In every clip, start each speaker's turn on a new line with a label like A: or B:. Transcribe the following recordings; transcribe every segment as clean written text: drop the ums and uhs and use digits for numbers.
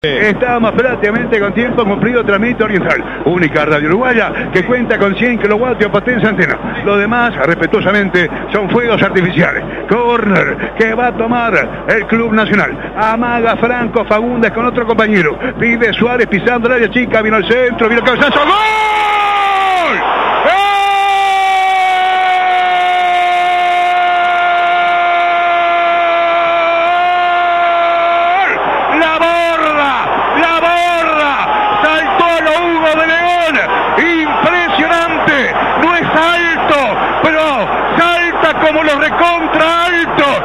A: Estamos prácticamente con tiempo cumplido. Transmite Oriental, única radio uruguaya que cuenta con 100 kilowatts de potencia antena. Lo demás, respetuosamente, son fuegos artificiales. Corner que va a tomar el Club Nacional. Amaga Franco Fagundes con otro compañero. Pide Suárez pisando el área chica. Vino el centro, vino el cabezazo. ¡Gol! Como los recontra altos,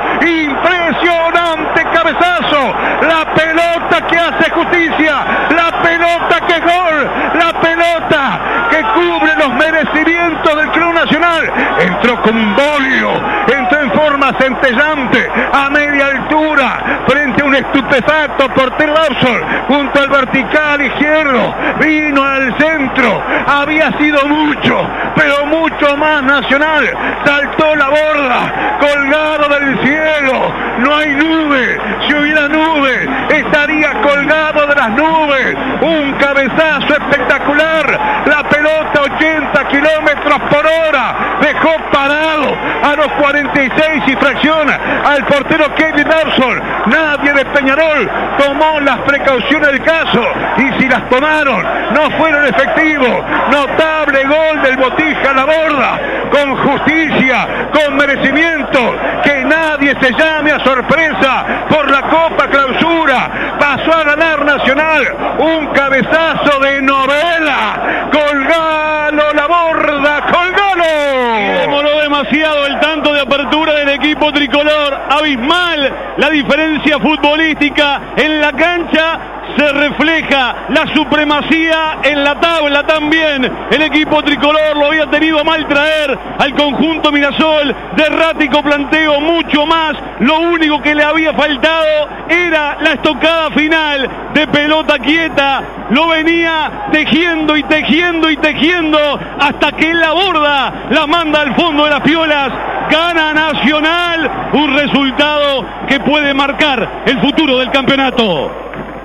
A: impresionante cabezazo, la pelota que hace justicia, la pelota que es gol, la pelota que cubre los merecimientos del Club Nacional. Entró con un bolio, entró en forma centellante, a media altura, frente a un estupefacto portero Lawson, junto al vertical izquierdo, vino al centro, había sido mucho, pero mucho más Nacional, saltó la borda, colgado del cielo, no hay nube, si hubiera nube, estaría colgado de las nubes, un cabezazo espectacular, la pelota 80 kilómetros por hora, dejó parado a los 46 y fracciona al portero Kevin Lawson. Nadie de Peñarol tomó las precauciones del caso, y si las tomaron no fueron efectivos. Notable gol del Botija a la borda, con justicia, con merecimiento, que nadie se llame a sorpresa por la Copa Clausura. Pasó a ganar Nacional, un cabezazo de novela, colgalo la borda, colgalo.
B: Y demoró demasiado el tanto de apertura del equipo tricolor, abismal la diferencia futbolística en la cancha. Se refleja la supremacía en la tabla también. El equipo tricolor lo había tenido a mal traer al conjunto Mirasol. De errático planteo, mucho más. Lo único que le había faltado era la estocada final de pelota quieta. Lo venía tejiendo y tejiendo y tejiendo hasta que la borda la manda al fondo de las piolas. Gana Nacional, un resultado que puede marcar el futuro del campeonato.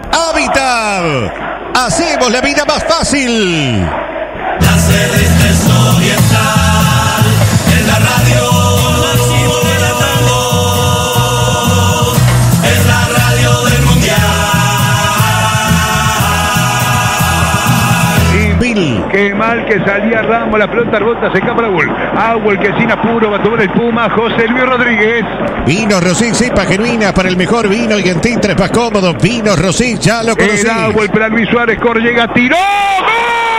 C: Habitat, hacemos la vida más fácil.
D: La sede es Oriental, en la radio máximo de la voz, es la radio del mundial.
A: Bill, qué mal que salía Ramos, la pelota rebota, se escapa la gol. Agua, que sin apuro va a tomar el Puma, José Luis Rodríguez.
C: Vino Rosich, cepa genuina para el mejor vino y en tintres más cómodos. Vino Rosich, ya lo conocés.
A: El agua, el plan Luis Suárez, Corllega, tiró. ¡Gol!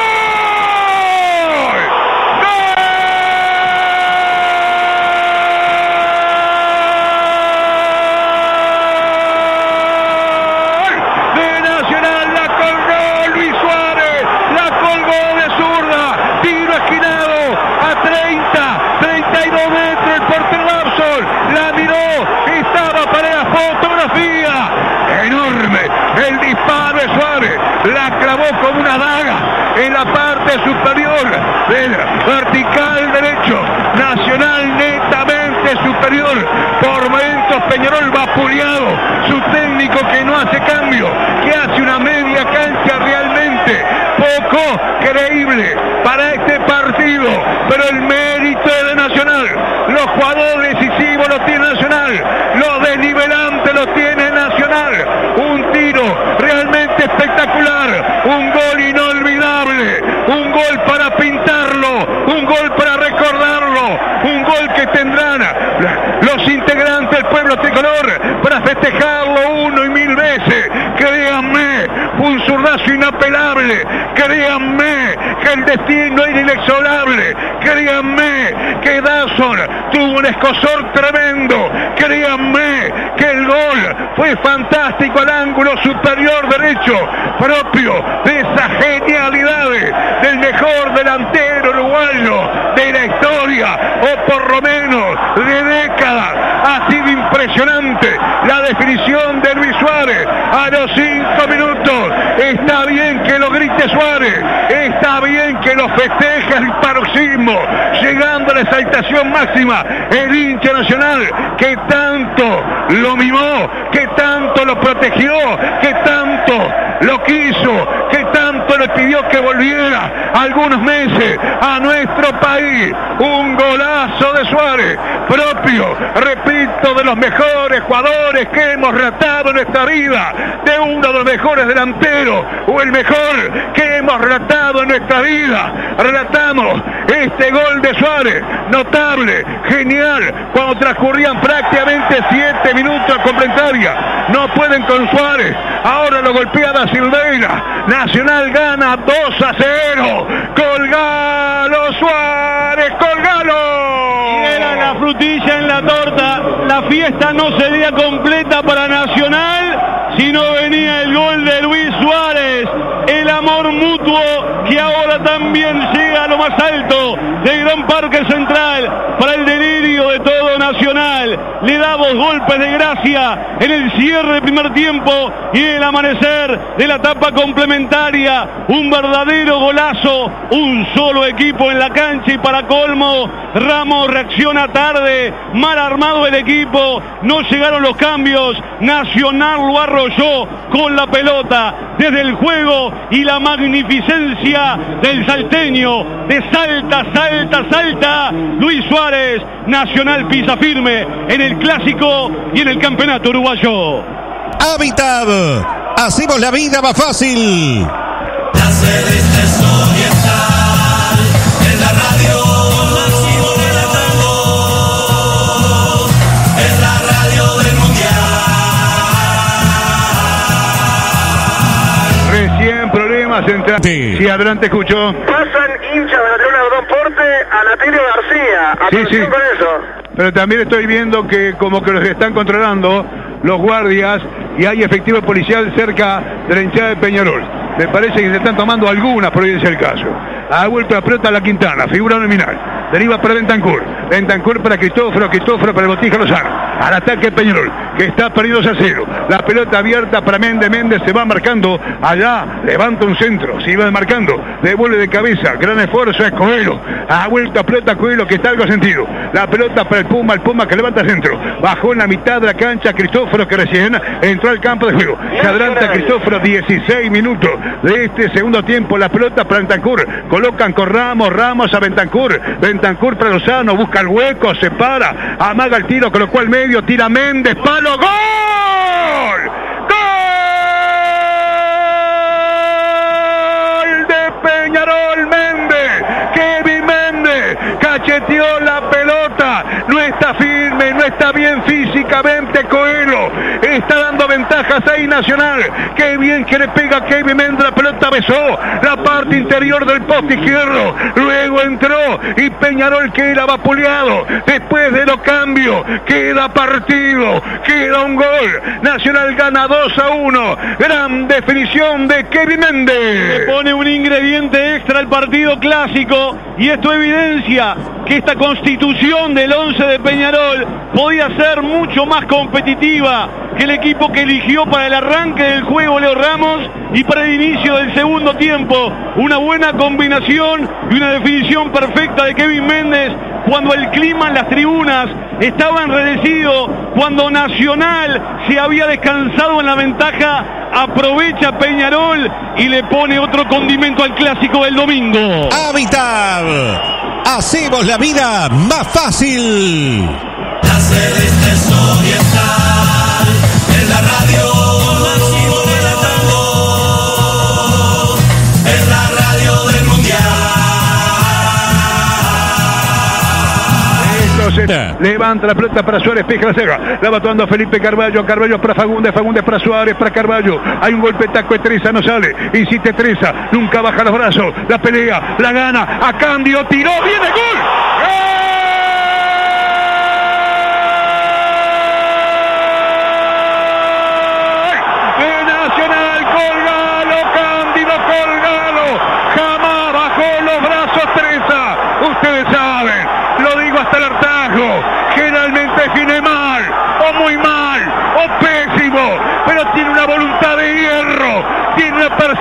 A: El disparo de Suárez, la clavó como una daga en la parte superior del vertical derecho. Nacional netamente superior. Por momentos Peñarol vapuleado. Su técnico que no hace cambio, que hace una media cancha realmente poco creíble para este partido. Pero el mérito es de Nacional. Los jugadores decisivos los tiene Nacional. Los desnivelantes los tiene Nacional. Un tiro realmente espectacular, un gol inolvidable, un gol para pintarlo, un gol para recordarlo, un gol que tendrán los integrantes del pueblo tricolor para festejarlo una y mil veces. Créanme, un zurdazo inapelable, créanme que el destino es inexorable, créanme que Dawson tuvo un escozor tremendo, créanme que el gol fue fantástico al ángulo superior derecho, propio de esas genialidades del mejor delantero uruguayo de la historia, o por lo menos de décadas. Ha sido impresionante la definición de Luis Suárez a los 5 minutos. Está bien que lo grite Suárez, está bien que lo festeje el paroxismo, llegando a la exaltación máxima, el hincha Nacional que tanto lo mimó, que tanto lo protegió, que tanto lo quiso, que tanto le pidió que volviera algunos meses a nuestro país. Un golazo de Suárez, propio, repito, de los mejores jugadores que hemos relatado en nuestra vida, de uno de los mejores delanteros, o el mejor que hemos relatado en nuestra vida. Relatamos este gol de Suárez, notable, genial, cuando transcurrían prácticamente 7 minutos complementaria. No pueden con Suárez, ahora lo golpea Da Silveira. Nacional gana 2-0. Colgalo Suárez, colgalo.
B: Y era la frutilla en la torta. La fiesta no sería completa para Nacional si no venía el gol de Luis Suárez. El amor mutuo que ahora también llega a lo más alto del Gran Parque Central para el delirio de todo Nacional. Le da 2 golpes de gracia en el cierre del primer tiempo y el amanecer de la etapa complementaria. Un verdadero golazo, un solo equipo en la cancha y para colmo Ramos reacciona tarde, mal armado el equipo, no llegaron los cambios. Nacional lo arrolló con la pelota desde el juego y la magnificencia del salteño de salta Luis Suárez. Nacional pisa firme en el clásico y en el campeonato uruguayo.
C: Habitat, hacemos la vida más fácil.
D: La Celeste Oriental, en la radio máximo relatando, es la radio del mundial.
A: Recién problemas entre... Sí, adelante, escucho.
E: Pasan hinchas de la Tribuna de Don Porte a la Tilio García. Atención
A: Sí.
E: con eso.
A: Pero también estoy viendo que como que los están controlando los guardias y hay efectivo policial cerca de la hinchada de Peñarol. Me parece que se están tomando algunas providencias del caso. Ha vuelto la pelota a la Quintana, figura nominal. Deriva para Bentancur para Cristóforo para el Botija Lozano. Al ataque Peñarol, que está perdido 2-0. La pelota abierta para Méndez se va marcando. Allá levanta un centro, se iba marcando. Devuelve de cabeza, gran esfuerzo es Coelho. Ha vuelto a pelota Coelho, que está algo sentido. La pelota para el Puma que levanta centro. Bajó en la mitad de la cancha Cristóforo, que recién entró al campo de juego. Se adelanta Cristóforo, 16 minutos de este segundo tiempo. La pelota para Bentancur. Colocan con Ramos a Bentancur para Lozano, busca el hueco, se para, amaga el tiro, colocó al medio, tira Méndez, palo, ¡gol! ¡Gol de Peñarol! Méndez, Kevin Méndez, cacheteó la pelota, no está firme, no está bien físicamente Coelho, está dando ventajas ahí Nacional, qué bien que le pega Kevin Méndez, la pelota besó la parte interior del poste izquierdo, luego entró y Peñarol queda vapuleado, después de los cambios, queda partido, queda un gol, Nacional gana 2-1, gran definición de Kevin Méndez.
B: Le pone un ingrediente extra al partido clásico y esto evidencia que esta constitución del 11 de Peñarol podía ser mucho más competitiva que el equipo que eligió para el arranque del juego Leo Ramos y para el inicio del segundo tiempo. Una buena combinación y una definición perfecta de Kevin Méndez cuando el clima en las tribunas estaba enredecido, cuando Nacional se había descansado en la ventaja, aprovecha Peñarol y le pone otro condimento al clásico del domingo.
C: Habitat, hacemos la vida más fácil.
D: La Celeste Oriental, en la radio máximo relatando, es la radio del mundial.
A: Levanta la pelota para Suárez, pesca la cega, la va tomando Felipe Carballo para Fagundes para Suárez, para Carballo, hay un golpe taco de Treza, no sale, insiste Treza, nunca baja los brazos, la pelea, la gana, a cambio, tiró, viene gol, de Nacional, colgalo, Cándido, colgalo, jamás bajó los brazos Treza, ustedes saben, lo digo hasta el hartazgo, generalmente define mal, o muy mal, o pésimo, pero tiene una voluntad de hierro, tiene una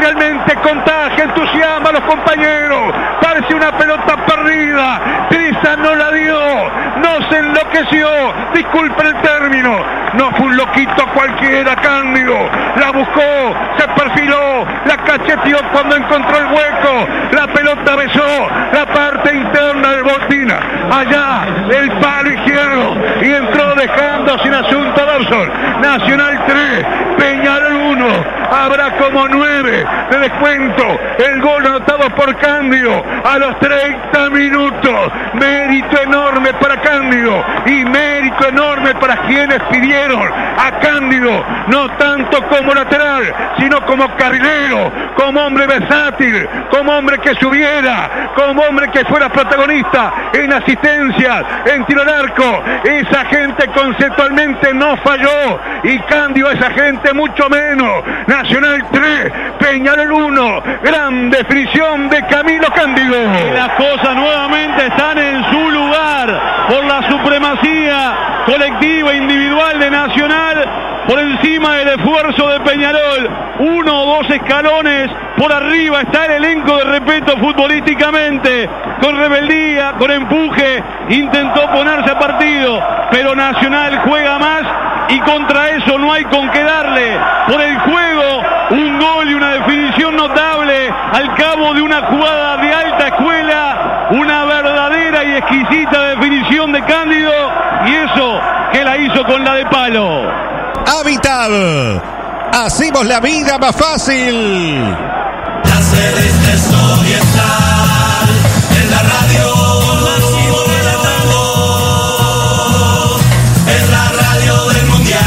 A: realmente contagia, entusiasma a los compañeros. Parece una pelota perdida. Trizan no la dio, no se enloqueció, disculpen el término, no fue un loquito cualquiera. Cándido la buscó, se perfiló, la cacheteó cuando encontró el hueco, la pelota besó la parte interna del botina, allá del palo izquierdo, y entró dejando sin asunto a Dawson. Nacional 3, Peñarol 1, habrá como 9 de descuento. El gol anotado por Cándido a los 30 minutos. Mérito enorme para Cándido y mérito enorme para quienes pidieron a Cándido, no tanto como lateral, sino como carrilero, como hombre versátil, como hombre que subiera, como hombre que fuera protagonista en asistencias, en tiro al arco. Esa gente conceptualmente no falló y Cándido esa gente mucho menos. Nacional 3, Peñarol 1, gran definición de Camilo Cándido.
B: Y las cosas nuevamente están en su lugar por la supremacía colectiva e individual de Nacional por encima del esfuerzo de Peñarol. 1 o 2 escalones por arriba está el elenco de Repetto futbolísticamente, con rebeldía, con empuje, intentó ponerse a partido, pero Nacional juega más y contra eso no hay con qué darle. Por el juego, un gol y una definición notable al cabo de una jugada de alta escuela, una verdadera y exquisita definición de Cándido, y eso que la hizo con la de palo.
C: Habitat, hacemos la vida más fácil.
D: La Celeste Oriental, en la radio máximo de la tango, es la radio del mundial.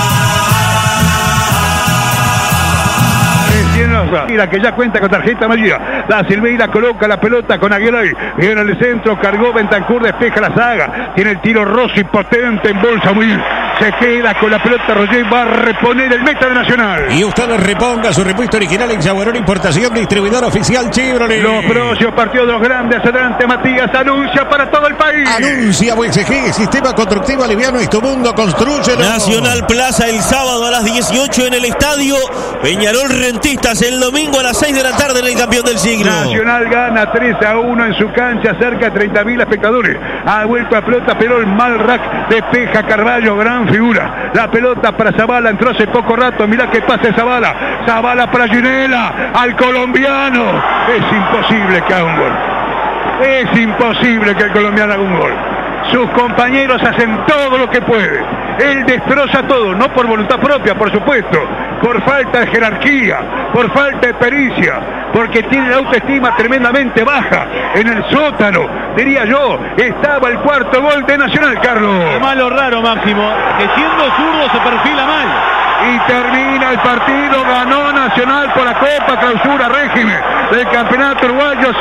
A: La que ya cuenta con tarjeta amarilla. La Silveira coloca la pelota con Aguilar. Viene el centro, cargó Bentancur, despeja la saga. Tiene el tiro Rossi potente, en bolsa muy bien. Se queda con la pelota Roger, va a reponer el meta de Nacional.
C: Y usted reponga su repuesto original en Jaguarón Importación, distribuidor oficial Chevrolet.
A: Los próximos partidos de los grandes, adelante Matías, anuncia para todo el país.
C: Anuncia USG, Sistema Constructivo Aliviano, es tu mundo, construye.
F: Nacional Plaza el sábado a las 18 en el estadio. Peñarol Rentistas el domingo a las 6 de la tarde en el campeón del siglo.
A: Nacional gana 3-1 en su cancha, cerca de 30.000 espectadores. Ha vuelto a pelota, pero el Malrac despeja Carvalho, gran figura. La pelota para Zavala, entró hace poco rato. Mirá que pase Zavala. Zavala para Ginela, al colombiano. Es imposible que haga un gol. Es imposible que el colombiano haga un gol. Sus compañeros hacen todo lo que pueden. Él destroza todo, no por voluntad propia, por supuesto, por falta de jerarquía, por falta de pericia, porque tiene la autoestima tremendamente baja. En el sótano, diría yo, estaba el cuarto gol de Nacional, Carlos.
B: Además lo raro, Máximo, que siendo zurdo se perfila mal.
A: Y termina el partido, ganó Nacional por la Copa Clausura Régimen del Campeonato Uruguayo,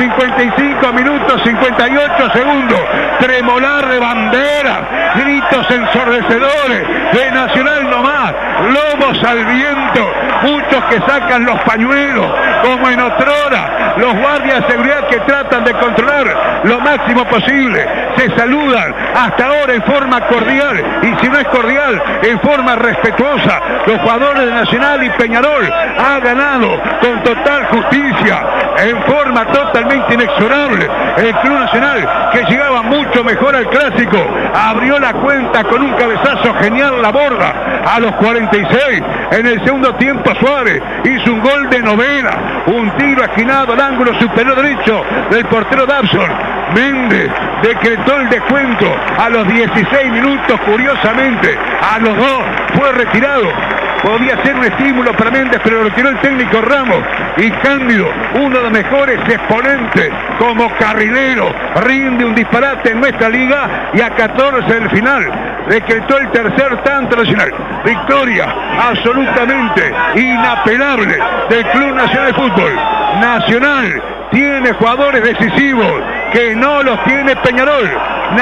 A: 55 minutos 58 segundos, tremolar de bandera, gritos ensordecedores de Nacional nomás, lomos al viento, muchos que sacan los pañuelos, como en otrora, los guardias de seguridad que tratan de controlar lo máximo posible, se saludan hasta ahora en forma cordial, y si no es cordial, en forma respetuosa. Los jugadores de Nacional y Peñarol han ganado con total justicia, en forma totalmente inexorable. El Club Nacional, que llegaba mucho mejor al clásico, abrió la cuenta con un cabezazo genial la Borda a los 46. En el segundo tiempo Suárez hizo un gol de novena, un tiro esquinado al ángulo superior derecho del portero Dawson. Méndez decretó el descuento a los 16 minutos, curiosamente a los 2 fue retirado. Podía ser un estímulo para Méndez, pero lo tiró el técnico Ramos. Y Cándido, uno de los mejores exponentes como carrilero, rinde un disparate en nuestra liga, y a 14 del final decretó el tercer tanto Nacional. Victoria absolutamente inapelable del Club Nacional de Fútbol. Nacional tiene jugadores decisivos que no los tiene Peñarol.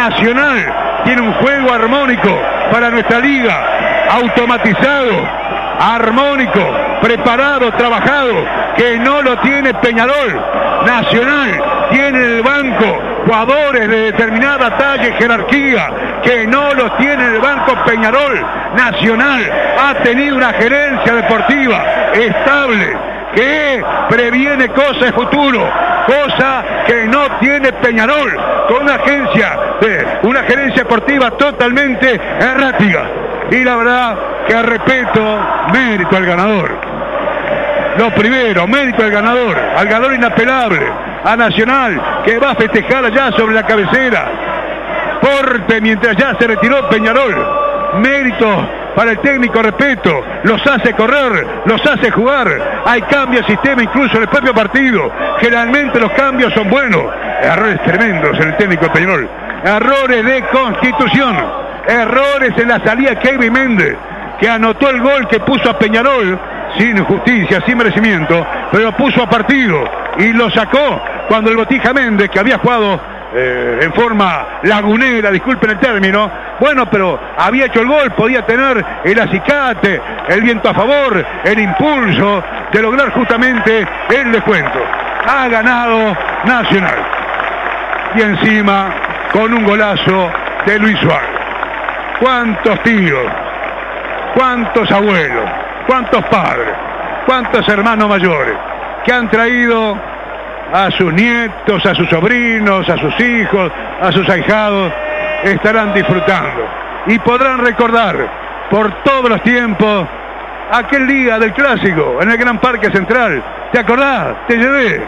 A: Nacional tiene un juego armónico para nuestra liga, automatizado, armónico, preparado, trabajado, que no lo tiene Peñarol. Nacional tiene en el banco jugadores de determinada talla y jerarquía, que no los tiene en el banco Peñarol. Nacional ha tenido una gerencia deportiva estable, que previene cosas de futuro, cosa que no tiene Peñarol, con una gerencia deportiva totalmente errática. Y la verdad que respeto, mérito al ganador. Lo primero, mérito al ganador inapelable, a Nacional, que va a festejar allá sobre la cabecera. Porte mientras ya se retiró Peñarol. Mérito para el técnico, respeto, los hace correr, los hace jugar, hay cambio de sistema incluso en el propio partido, generalmente los cambios son buenos, errores tremendos en el técnico de Peñarol, errores de constitución, errores en la salida de Kevin Méndez, que anotó el gol que puso a Peñarol sin justicia, sin merecimiento, pero lo puso a partido y lo sacó cuando el Botija Méndez, que había jugado en forma lagunera, disculpen el término, bueno, pero había hecho el gol, podía tener el acicate, el viento a favor, el impulso de lograr justamente el descuento. Ha ganado Nacional. Y encima con un golazo de Luis Suárez. ¿Cuántos tíos? ¿Cuántos abuelos? ¿Cuántos padres? ¿Cuántos hermanos mayores que han traído a sus nietos, a sus sobrinos, a sus hijos, a sus ahijados, estarán disfrutando y podrán recordar por todos los tiempos aquel día del clásico en el Gran Parque Central? ¿Te acordás? Te llevé.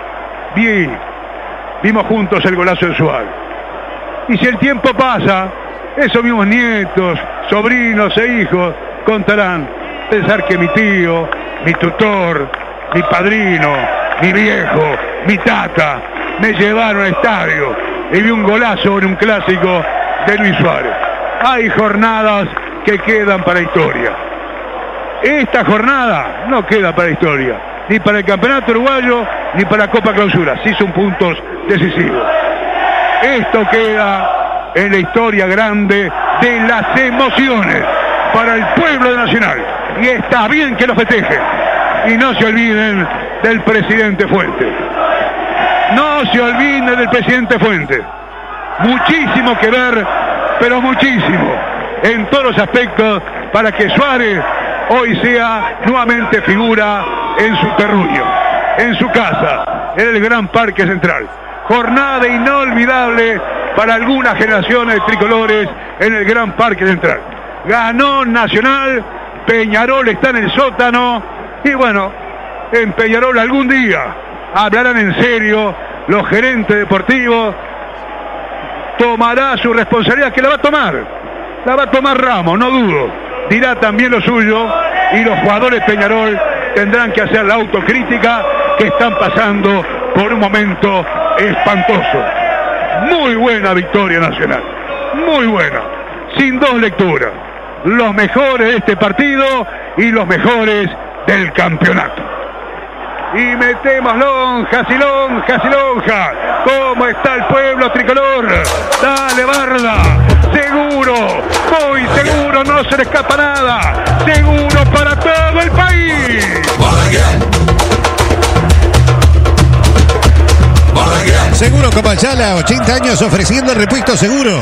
A: Vimos juntos el golazo de Suárez. Y si el tiempo pasa, esos mismos nietos, sobrinos e hijos contarán, pensar que mi tío, mi tutor, mi padrino, mi viejo, mi tata, me llevaron al estadio y vi un golazo en un clásico de Luis Suárez. Hay jornadas que quedan para historia. Esta jornada no queda para historia, ni para el Campeonato Uruguayo, ni para la Copa Clausura. Sí son puntos decisivos. Esto queda en la historia grande de las emociones para el pueblo de Nacional. Y está bien que lo festejen. Y no se olviden del presidente Fuentes. No se olviden del presidente Fuentes. Muchísimo que ver, pero muchísimo, en todos los aspectos, para que Suárez hoy sea nuevamente figura en su terruño, en su casa, en el Gran Parque Central. Jornada inolvidable para algunas generaciones de tricolores en el Gran Parque Central. Ganó Nacional, Peñarol está en el sótano, y bueno, en Peñarol algún día hablarán en serio los gerentes deportivos, tomará su responsabilidad, que la va a tomar Ramos, no dudo, dirá también lo suyo, y los jugadores de Peñarol tendrán que hacer la autocrítica, que están pasando por un momento espantoso. Muy buena victoria Nacional, muy buena, sin dos lecturas, los mejores de este partido y los mejores del campeonato. Y metemos lonjas y lonjas y lonjas. ¿Cómo está el pueblo tricolor? Dale, Barda. Seguro, muy seguro, no se le escapa nada. Seguro para todo el país.
C: Seguro Copachala, 80 años ofreciendo el repuesto seguro.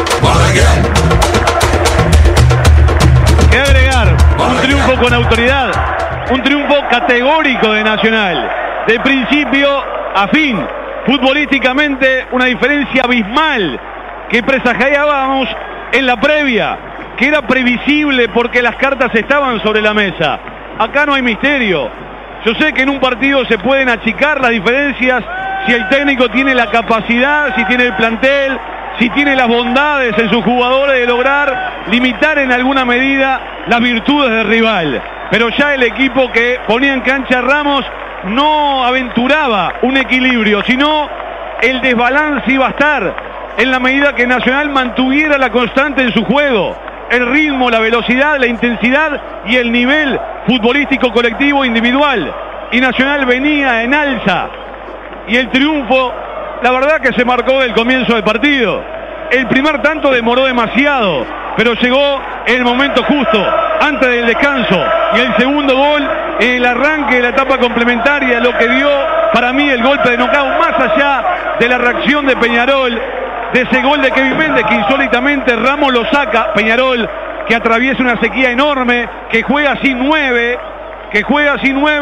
B: ¿Qué agregar? Un triunfo con autoridad. Un triunfo categórico de Nacional, de principio a fin, futbolísticamente una diferencia abismal que presagiábamos en la previa, que era previsible porque las cartas estaban sobre la mesa. Acá no hay misterio. Yo sé que en un partido se pueden achicar las diferencias si el técnico tiene la capacidad, si tiene el plantel, si tiene las bondades en sus jugadores de lograr limitar en alguna medida las virtudes del rival. Pero ya el equipo que ponía en cancha a Ramos no aventuraba un equilibrio, sino el desbalance iba a estar en la medida que Nacional mantuviera la constante en su juego, el ritmo, la velocidad, la intensidad y el nivel futbolístico colectivo individual. Y Nacional venía en alza. Y el triunfo, la verdad que se marcó del comienzo del partido. El primer tanto demoró demasiado, pero llegó el momento justo, antes del descanso. Y el segundo gol, el arranque de la etapa complementaria, lo que dio para mí el golpe de nocaut, más allá de la reacción de Peñarol, de ese gol de Kevin Méndez, que insólitamente Ramos lo saca. Peñarol, que atraviesa una sequía enorme, que juega sin 9,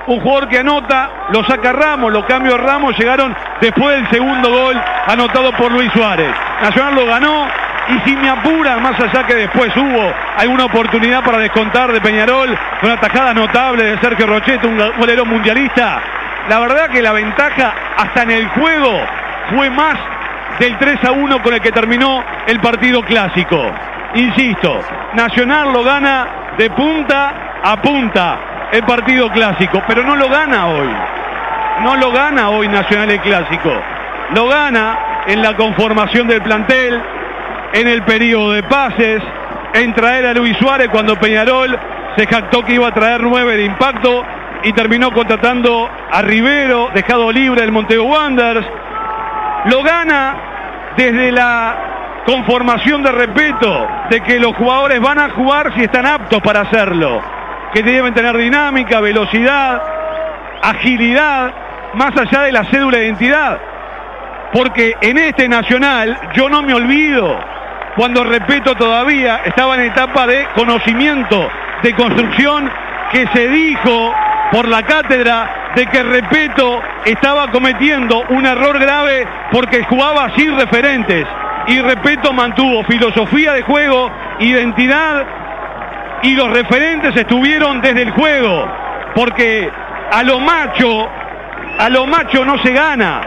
B: un jugador que anota, lo saca Ramos, los cambios de Ramos llegaron después del segundo gol anotado por Luis Suárez. Nacional lo ganó y si me apuran, más allá que después hubo alguna oportunidad para descontar de Peñarol, con una tajada notable de Sergio Rocheto, un golero mundialista, la verdad que la ventaja hasta en el juego fue más del 3-1 con el que terminó el partido clásico. Insisto, Nacional lo gana de punta a punta el partido clásico, pero no lo gana hoy. No lo gana hoy Nacional el clásico. Lo gana en la conformación del plantel, en el periodo de pases, en traer a Luis Suárez cuando Peñarol se jactó que iba a traer 9 de impacto y terminó contratando a Rivero, dejado libre del Montevideo Wanderers. Lo gana desde la conformación de respeto, de que los jugadores van a jugar si están aptos para hacerlo, que deben tener dinámica, velocidad, agilidad, más allá de la cédula de identidad. Porque en este Nacional, yo no me olvido, cuando Repetto todavía estaba en etapa de conocimiento, de construcción, que se dijo por la cátedra de que Repetto estaba cometiendo un error grave porque jugaba sin referentes. Y Repetto mantuvo filosofía de juego, identidad, y los referentes estuvieron desde el juego, porque a lo macho no se gana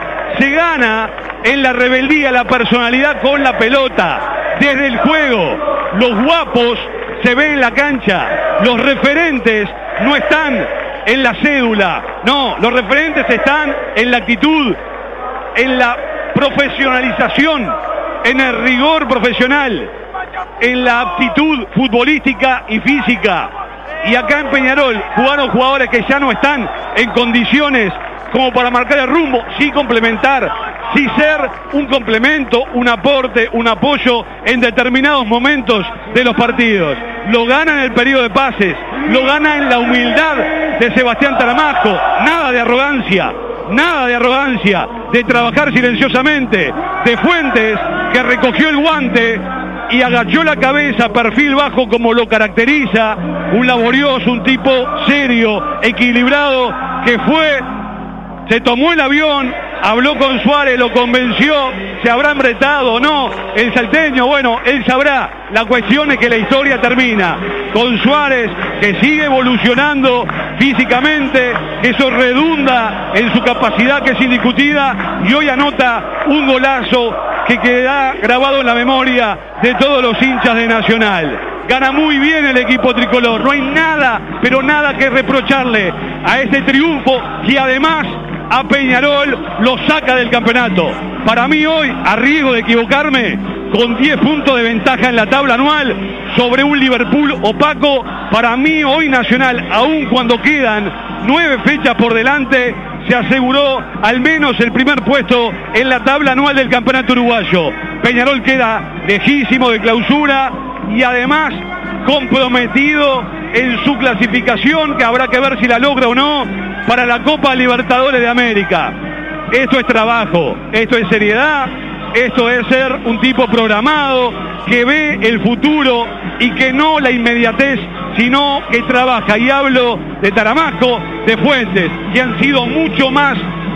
B: en la rebeldía, la personalidad con la pelota, desde el juego. Los guapos se ven en la cancha, los referentes no están en la cédula, no, los referentes están en la actitud, en la profesionalización, en el rigor profesional, en la aptitud futbolística y física. Y acá en Peñarol jugaron jugadores que ya no están en condiciones como para marcar el rumbo, sí complementar, sí ser un complemento, un aporte, un apoyo en determinados momentos de los partidos. Lo gana en el periodo de pases, lo gana en la humildad de Sebastián Taramasco, nada de arrogancia, de trabajar silenciosamente, de Fuentes, que recogió el guante y agachó la cabeza, perfil bajo como lo caracteriza, un laborioso, un tipo serio, equilibrado, que se tomó el avión, habló con Suárez, lo convenció, se habrá embretado o no el salteño, bueno, él sabrá. La cuestión es que la historia termina con Suárez, que sigue evolucionando físicamente, que eso redunda en su capacidad, que es indiscutida, y hoy anota un golazo que queda grabado en la memoria de todos los hinchas de Nacional. Gana muy bien el equipo tricolor, no hay nada, pero nada que reprocharle a este triunfo, que además a Peñarol lo saca del campeonato. Para mí hoy, a riesgo de equivocarme, con 10 puntos de ventaja en la tabla anual sobre un Liverpool opaco, para mí hoy Nacional, aun cuando quedan 9 fechas por delante, se aseguró al menos el primer puesto en la tabla anual del campeonato uruguayo. Peñarol queda lejísimo de clausura y además comprometido en su clasificación, que habrá que ver si la logra o no, para la Copa Libertadores de América. Esto es trabajo, esto es seriedad, esto es ser un tipo programado, que ve el futuro y que no la inmediatez, sino que trabaja. Y hablo de Taramasco, de Fuentes, que han sido mucho más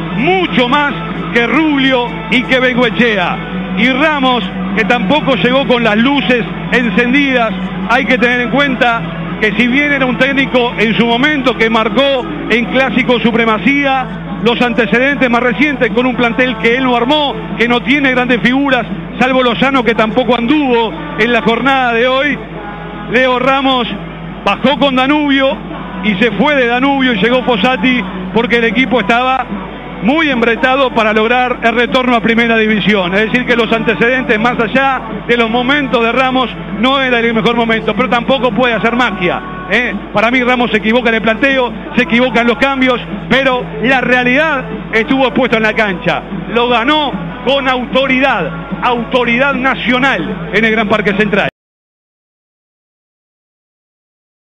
B: que Rubio y que Bengoechea. Y Ramos, que tampoco llegó con las luces encendidas. Hay que tener en cuenta que si bien era un técnico en su momento que marcó en clásico supremacía, los antecedentes más recientes con un plantel que él no armó, que no tiene grandes figuras, salvo Lozano, que tampoco anduvo en la jornada de hoy. Leo Ramos bajó con Danubio y se fue de Danubio y llegó Fossati porque el equipo estaba muy embretado para lograr el retorno a Primera División. Es decir, que los antecedentes, más allá de los momentos de Ramos, no era el mejor momento, pero tampoco puede hacer magia. Para mí Ramos se equivoca en el planteo, se equivoca en los cambios, pero la realidad estuvo puesta en la cancha. Lo ganó con autoridad nacional en el Gran Parque Central.